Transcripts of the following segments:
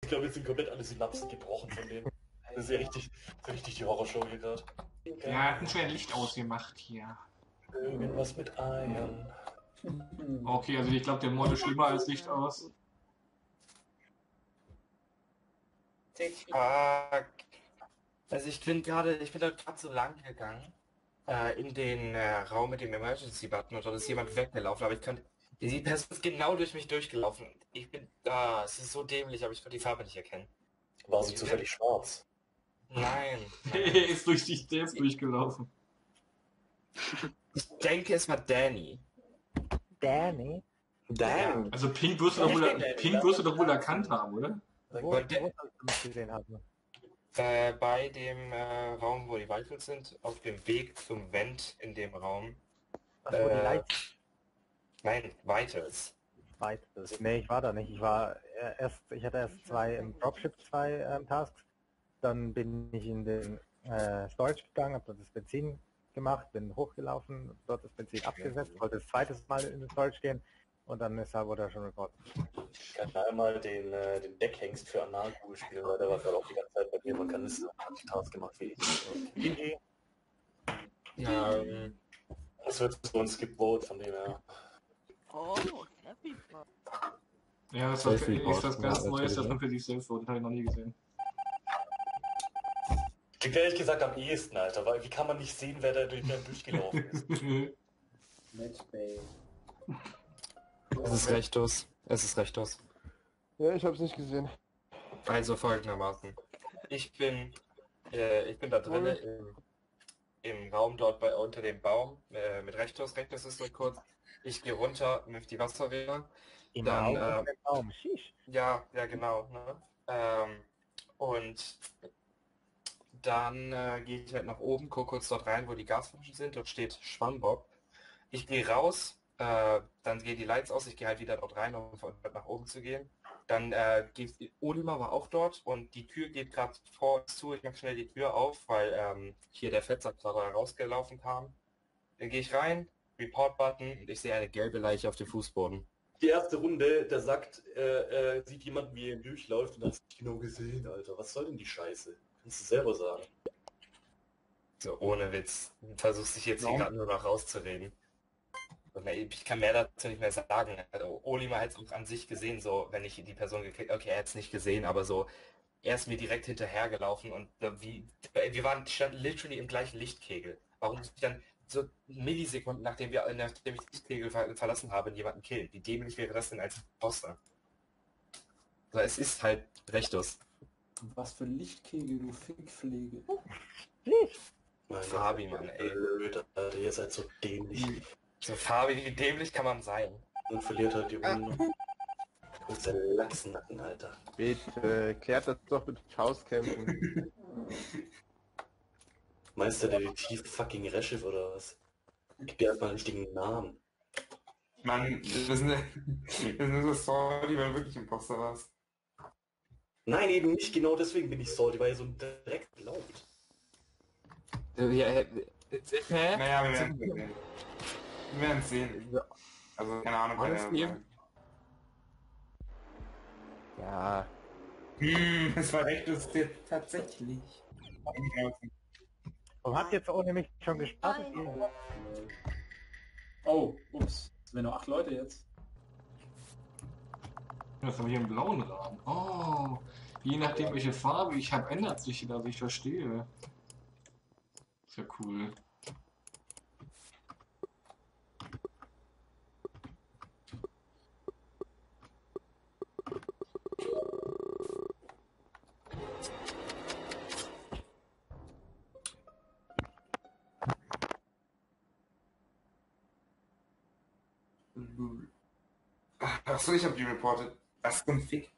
Ich glaube, jetzt sind komplett alle Synapsen gebrochen von denen. Das ist ja richtig die Horrorshow hier gerade. Der hat ein schön Licht ausgemacht hier. Irgendwas mit Eiern. Okay, also ich glaube, der Mord ist schlimmer als Licht aus. Fuck. Also ich bin da gerade so lang gegangen in den Raum mit dem Emergency-Button und dort ist jemand weggelaufen, aber die Person ist genau durch mich durchgelaufen. Es ist so dämlich, aber ich konnte die Farbe nicht erkennen. War sie zufällig schwarz? Nein. Er ist durch dich selbst durchgelaufen. Ich denke, es war Danny. Danny? Damn. Also Pink wirst du doch wohl erkannt haben, oder? Wo sollst du mich gesehen haben? Bei dem Raum, wo die Vitals sind, auf dem Weg zum Vent in dem Raum. Ach, wo die Lights Nein, Vitals. weit ist. Nee, ich war da nicht. Ich hatte erst zwei im Dropship, Tasks. Dann bin ich in den Storage gegangen, habe dort das Benzin gemacht, bin hochgelaufen, dort das Benzin abgesetzt, wollte das zweites Mal in den Storage gehen und dann wurde er schon reportet. Ich kann einmal den Deckhengst für Anarko spielen, weil der war gerade auch die ganze Zeit bei mir. Man kann das Task gemacht wie ich. Ja, Das wird so ein Skip-Vote von dem her. Oh, Happy Pop. Ja, das ist das ganz Neues, dass man für sich selbst votet, habe ich noch nie gesehen. Klingt ehrlich gesagt am ehesten, Alter, weil wie kann man nicht sehen, wer da durchgelaufen ist? Matchbay. es ist Rechtos. Es ist Rechtos. Ja, ich hab's nicht gesehen. Also folgendermaßen. Ich bin da drinnen im Raum dort unter dem Baum mit Rechtos. Rechtos ist so kurz. Ich gehe runter mit die Wasserwehr. Im Dann, Raum im Baum. Sheesh. Ja, genau. Ne? Und dann gehe ich halt nach oben, gucke kurz dort rein, wo die Gasflaschen sind. Dort steht Schwammbob. Ich gehe raus, dann gehen die Lights aus. Ich gehe halt wieder dort rein, um nach oben zu gehen. Dann Olimar war auch dort und die Tür geht gerade vor uns zu. Ich mache schnell die Tür auf, weil hier der Fettsack gerade rausgelaufen kam. Dann gehe ich rein, Report-Button und ich sehe eine gelbe Leiche auf dem Fußboden. Die erste Runde, der sagt, sieht jemand, wie er durchläuft und hast nicht genau gesehen, Alter. Was soll denn die Scheiße? Kannst du selber sagen. So, ohne Witz. Versuchst dich jetzt hier gerade nur noch rauszureden. Und ich kann mehr dazu nicht mehr sagen. Also, Olimar hat es auch an sich gesehen, so, wenn ich die Person gekriegt, okay, er hat es nicht gesehen, aber so, er ist mir direkt hinterhergelaufen und wir standen literally im gleichen Lichtkegel. Warum muss ich dann so Millisekunden, nachdem ich den Lichtkegel verlassen habe, jemanden killen? Wie dämlich wäre das denn als Imposter? So, es ist halt Rechtos. Was für Lichtkegel, du Fickpflege. Mein Fabi, Mann, ey. Blöd, Alter, ihr seid so dämlich. So Fabi, wie dämlich kann man sein? Und verliert halt die Runde. Und sein Lachsnacken, Alter. Bitte, klärt das doch mit Faustkämpfen. Meinst du Detektiv fucking Reschiff oder was? Gib dir erstmal einen richtigen Namen. Mann, das ist so sorry, wenn du wirklich Imposter warst. Nein, eben nicht genau deswegen bin ich salty, weil er so direkt laut. Hä? Naja, wir werden sehen. Wir werden sehen. Also, keine Ahnung, wer Honestly, Ja, es war recht lustig. Tatsächlich. warum habt ihr jetzt ohne mich schon gestartet? Oh, ups. Es sind nur 8 Leute jetzt. Das haben wir hier einen blauen Rahmen. Oh, je nachdem welche Farbe ich habe, ändert sich das, ich verstehe. Ist ja cool. Achso, ich habe die reported. Was zum Fick?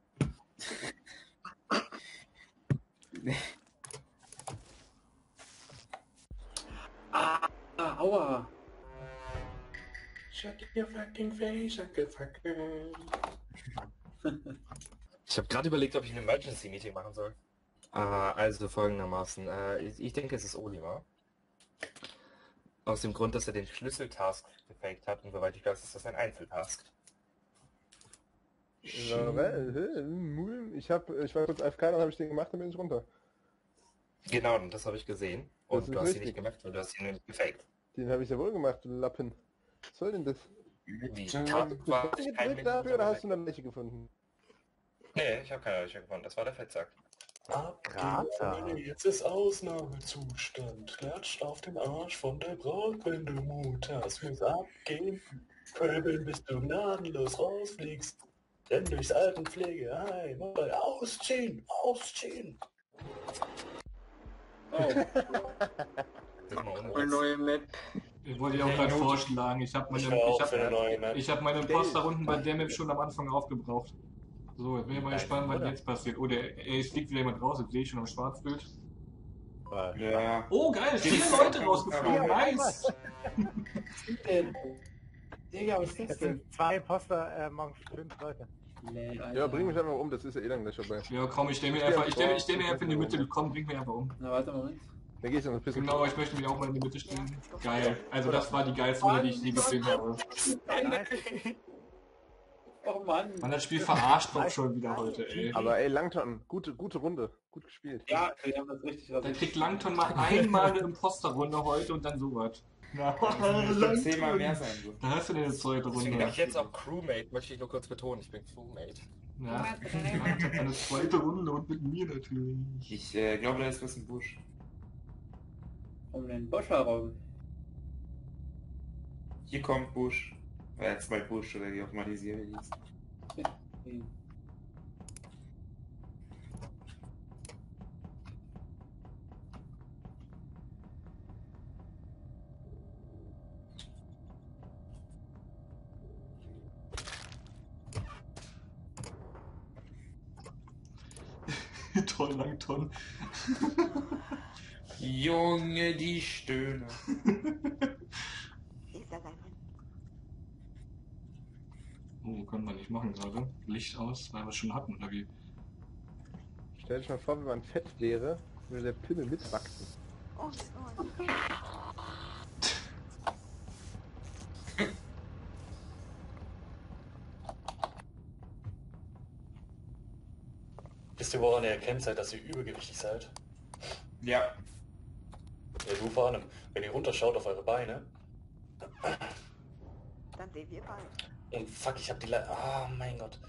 Aua. Shut your fucking face, shut your fucking... Ich habe gerade überlegt, ob ich ein Emergency-Meeting machen soll. Also folgendermaßen. Ich denke, es ist Olimar. Aus dem Grund, dass er den Schlüsseltask gefaked hat und soweit ich weiß, ist das ein Einzeltask. Ich war kurz AFK, dann habe ich den gemacht, dann bin ich runter. Genau, das habe ich gesehen. Das Und ist du hast ihn richtig. nicht gemacht, weil du hast ihn nämlich gefaked. Den habe ich ja wohl gemacht, du Lappen. Was soll denn das? Die Tja, Tat Hast war du gedrückt dafür oder hast du eine Leiche gefunden? Nee, ich habe keine Leiche gefunden. Das war der Fettsack. Krater. Jetzt ist Ausnahmezustand. Klatscht auf den Arsch von der Braut, wenn du Mut hast. Muss abgehen. Pöbeln, bis du gnadenlos rausfliegst. Renn durchs Altenpflegeheim. Ausziehen! Ausziehen! Oh, Das ist mal Eine unruhig. neue Map. Ich wollte ja auch gerade vorschlagen, ich habe Ich war auch für eine neue Map. meine Imposter-Runden bei der Map schon am Anfang aufgebraucht. So, jetzt bin ich mal gespannt, was jetzt passiert. Oh, es fliegt wieder jemand raus, jetzt sehe ich schon am Schwarzbild. Ja. Oh, geil, 4 Leute rausgeflogen, nice! Digga, was ist das Es denn? sind 2 Imposter, morgen 5 Leute. Nee, Alter. Ja, bring mich einfach um, das ist ja eh dann gleich vorbei. Ja, komm, ich stell mich einfach in die Mitte, komm, bring mich einfach um. Na, warte, Moment. Dann gehst du noch ein bisschen. Genau, ich möchte mich auch mal in die Mitte stellen. Geil, also das war die geilste Runde, die ich je gesehen habe. Oh Mann. Man, das Spiel verarscht doch schon wieder heute, ey. Aber ey, Langton, gute Runde. Gut gespielt. Ja, wir haben das richtig Dann rasiert. kriegt Langton mal einmal eine Imposter-Runde heute und dann sowas. Na, Schon 10-mal mehr sein so. da hast du denn eine zweite Deswegen Runde. bin ich jetzt auch Crewmate, möchte ich nur kurz betonen. Ich bin Crewmate. Ja, Langton hat eine zweite Runde und mit mir natürlich. Ich glaube, da ist was im Busch. Um den Busch herum. Hier kommt Busch. Zwei Busch oder wie auch immer die Serie hieß. Toll, Langton. Junge, die Stöhne. Ist das ein Oh, können wir nicht machen gerade. Licht aus, weil wir es schon hatten, oder wie? Stell dich mal vor, wenn man fett wäre, würde der Pimmel mitwachsen. Oh, oh. Wisst ihr, woran ihr erkennt seid, dass ihr übergewichtig seid? Ja. Ja, du vor allem. Wenn ihr runterschaut auf eure Beine. Dann sehen wir beide. Und fuck, ich hab die mein Gott.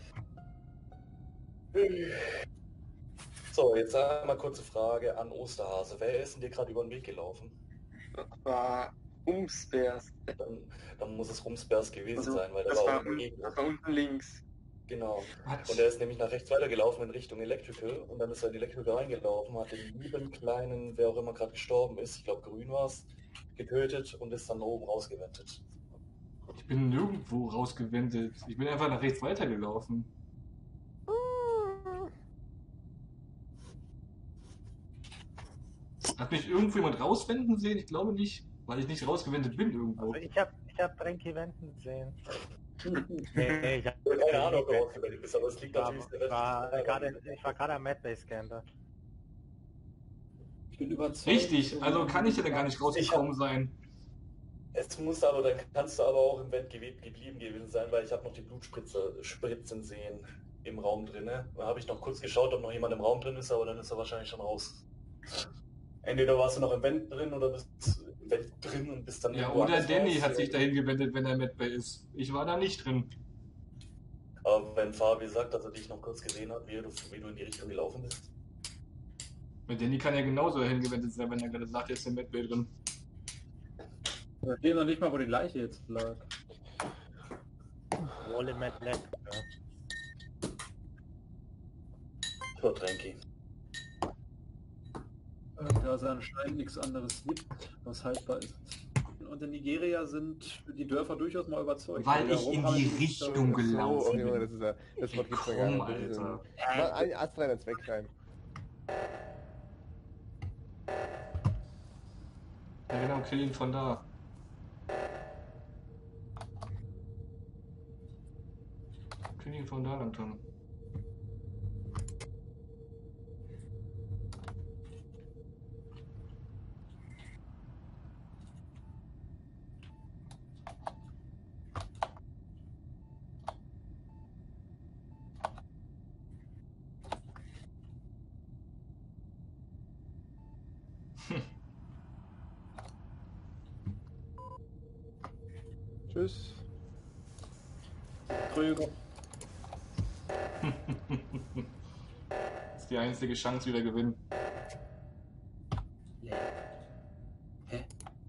So, jetzt einmal kurze Frage an Osterhase. Wer ist denn dir gerade über den Weg gelaufen? Das war Umsperrs. Dann muss es Rumsperrs gewesen Also, sein, weil der das war war, auch im Gegner. das war unten links. Genau. Was? Und er ist nämlich nach rechts weitergelaufen in Richtung Electrical und dann ist er in Electrical reingelaufen, hat den lieben kleinen, wer auch immer gerade gestorben ist, ich glaube grün war es, getötet und ist dann oben rausgewendet. Ich bin nirgendwo rausgewendet. Ich bin einfach nach rechts weitergelaufen. Hat mich irgendwo jemand rauswenden sehen? Ich glaube nicht, weil ich nicht rausgewendet bin irgendwo. Also ich hab Dränki wenden sehen. Nee, ich hab Keine Ahnung, ob du rausgewendet bist, aber es liegt war, natürlich der ich war gerade am Madbase Scanner. Ich bin überzeugt. Richtig, also kann ich ja dann gar nicht rausgekommen sein. Es muss aber, dann kannst du aber auch im Vent geblieben gewesen sein, weil ich habe noch die Blutspritze spritzen sehen im Raum drinne. Da habe ich noch kurz geschaut, ob noch jemand im Raum drin ist, aber dann ist er wahrscheinlich schon raus. Entweder warst du noch im Vent drin oder bist im Vent drin und bist dann Ja, irgendwo oder anders Danny raus. hat sich dahin gewendet, wenn er Medbay ist. Ich war da nicht drin. Aber wenn Fabi sagt, dass er dich noch kurz gesehen hat, wie du in die Richtung gelaufen bist. Weil Danny kann ja genauso dahin gewendet sein, wenn er gerade sagt, er ist im Medbay drin. Wir sehen noch nicht mal, wo die Leiche jetzt lag. Rolle Mad Black. So, Tränki. Da es anscheinend nichts anderes gibt, was haltbar ist. Und in Nigeria sind die Dörfer durchaus mal überzeugt. Weil ich Warum in habe die ich nicht Richtung so- gelaufen Oh, Junge, bin. das Wort gibt's ja Krumm, gar nicht. Das ist Alter. Mal ein astreiner Zweck rein. Ja genau, kill ihn von da. Kill ihn von da, Langton. Tschüss. Krüger. Das ist die einzige Chance, wie wir gewinnen. Yeah. Hä?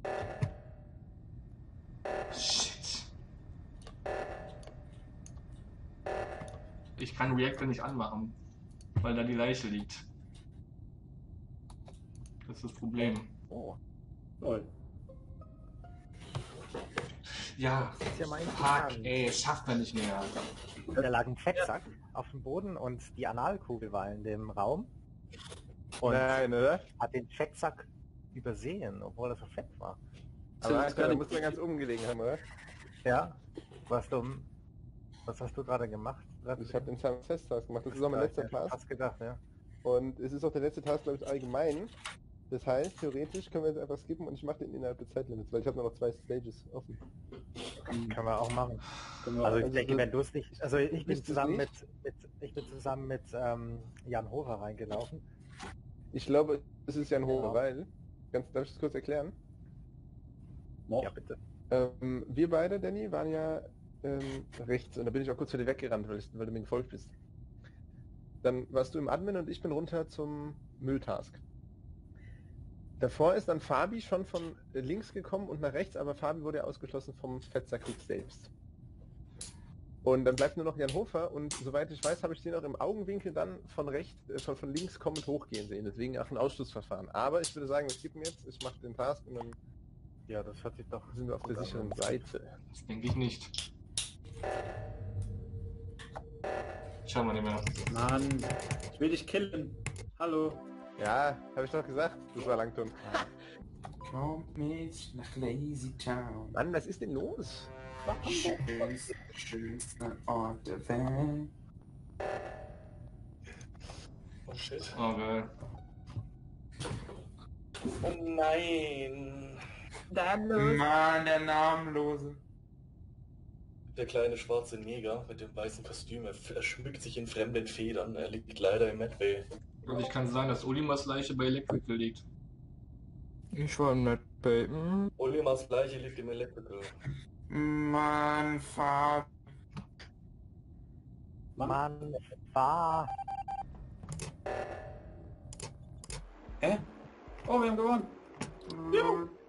Shit. Ich kann Reactor nicht anmachen, weil da die Leiche liegt. Das ist das Problem. Oh, Lol. Ja, das ist ja mein fuck, Plan. ey, schafft man nicht mehr. Da lag ein Fettsack auf dem Boden und die Analkugel war in dem Raum. Und Nein, oder? hat den Fettsack übersehen, obwohl er so fett war. Aber Alter, da muss man ganz oben gelegen haben, oder? Ja, was hast du gerade gemacht? Ich habe den Test-Task gemacht. Das ist auch mein letzter Task. Hast gedacht, ja. Und es ist auch der letzte Task, glaube ich, allgemein. Das heißt, theoretisch können wir jetzt einfach skippen und ich mache den innerhalb des Zeitlimits, weil ich habe nur noch 2 Stages offen. Können wir auch machen. Also Also ich denke, das- wenn du es nicht... Also ich bin Bist du's zusammen nicht? mit Jan Hofer reingelaufen. Ich glaube, es ist Jan Hofer, Genau. weil... Darf ich das kurz erklären? Noch? Ja, bitte. Wir beide, Danny, waren ja rechts und da bin ich auch kurz vor dir weggerannt, weil du mir gefolgt bist. Dann warst du im Admin und ich bin runter zum Mülltask. Davor ist dann Fabi schon von links gekommen und nach rechts, aber Fabi wurde ja ausgeschlossen vom Fettsackrieg selbst. Und dann bleibt nur noch Jan Hofer und soweit ich weiß, habe ich den auch im Augenwinkel dann von links kommend hochgehen sehen, deswegen auch ein Ausschlussverfahren. Aber ich würde sagen, wir skippen jetzt, ich mache den Task und dann Ja, das hört sich doch... sind wir auf der gut an. sicheren Seite. Das denke ich nicht. Schauen wir nicht mehr. Mann, ich will dich killen. Hallo. Ja, habe ich doch gesagt, das war Langton. Kommt mit nach Lazy Town. Mann, was ist denn los? Schönster Ort der Welt. Oh shit. Oh geil. Oh nein. Mann, der Namenlose. Der kleine schwarze Neger mit dem weißen Kostüm, er schmückt sich in fremden Federn. Er liegt leider im Medbay. Und ich kann sagen, dass Olimas Leiche bei Electrical liegt. Ich war nicht bei... Olimas Leiche liegt im Electrical. Mann, Fahrt. Mann, war... Hä? Oh, wir haben gewonnen. Juhu.